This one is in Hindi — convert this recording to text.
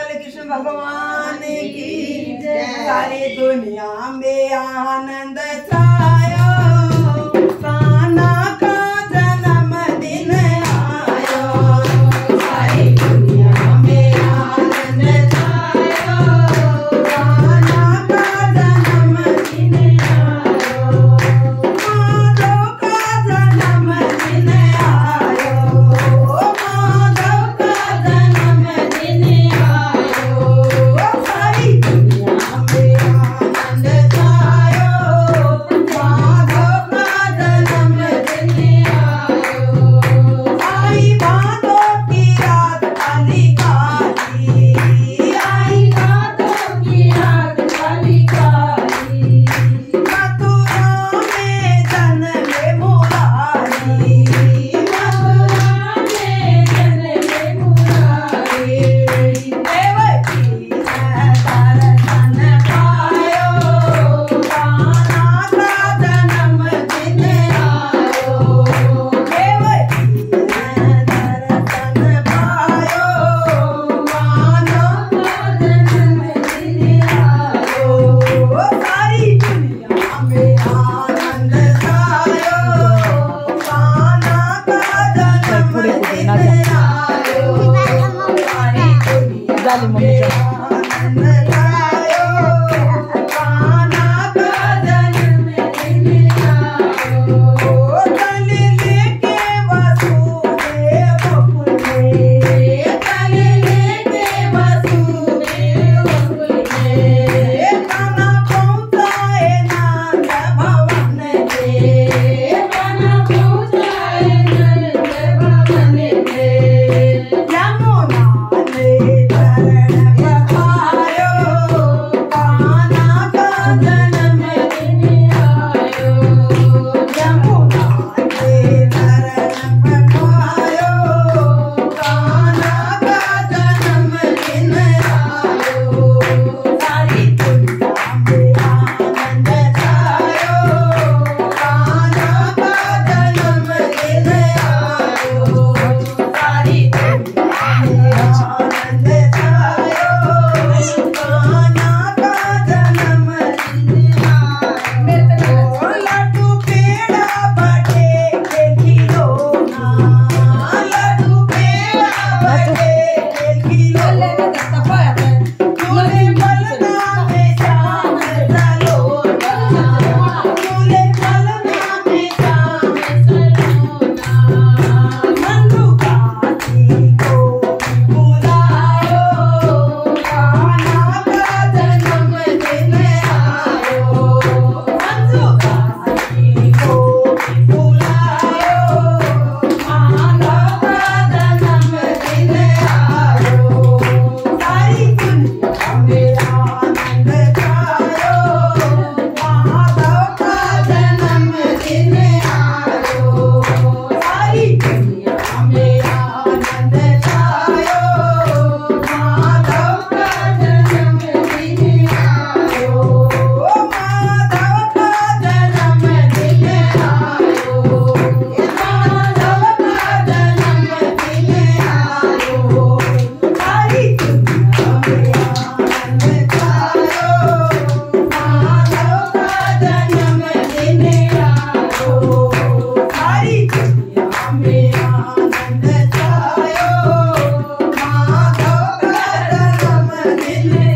कृष्ण भगवान की जय। सारी दुनिया में आनंद छायो, कान्हा का जन्मदिन आयो। सारी दुनिया में आनंद छायो, कान्हा का जन्मदिन आयो। माधव का जन्मदिन आयो, माधव का जन्मदिन आयो। सारी दुनिया में आनंद छायो, माधव का जन्मदिन आयो। आई भादों की रात काली काली, आई भादों की रात काली काली। मथुरा में जन्मे मुरारी, मथुरा में जन्मे मुरारी। देवकी ने दर्शन पायो, कान्हा का जन्मदिन आयो। देवकी ने दर्शन पायो, कान्हा का जन्मदिन आयो। सारी दुनिया में आनंद छायो, कान्हा का जन्मदिन आयो। सारी दुनिया में आनंद छायो, कान्हा का जन्मदिन आयो। तल लेके वसुदेव फूले, तल लेके वसुदेव फूले। कान्हा पहुँचाए नंद भवन के, कान्हा पहुँचाए नंद भवन के। यमुना ने चरण पखारो, कान्हा का जन्मदिन आयो। यमुना ने चरण पखारो, कान्हा का जन्मदिन आयो। सारी दुनिया में आनंद छायो, कान्हा का जन्मदिन आयो। सारी दुनिया में आनंद छायो, कान्हा का जन्मदिन आयो। लड्डू पेड़ा बटे के खिलौना, लड्डू पेड़ा बटे के खिलौना। झूले पलना में शाम सलोना, झूले पलना में शाम सलोना। मंदुकाती को बुलायो, कान्हा का जन्मदिन आयो। मंदुकाती को बुलायो, माधव का जन्मदिन आयो। सारी दुनिया में आनंद छायो, माधव का जन्मदिन आयो। सारी दुनिया में आनंद छायो, माधव का जन्मदिन आयो। माधव का जन्मदिन आयो, माधव का जन्मदिन आयो। सारी दुनिया में आनंद छायो, माधव का जन्मदिन आयो। सारी दुनिया में आनंद छायो, माधव का जन्मदिन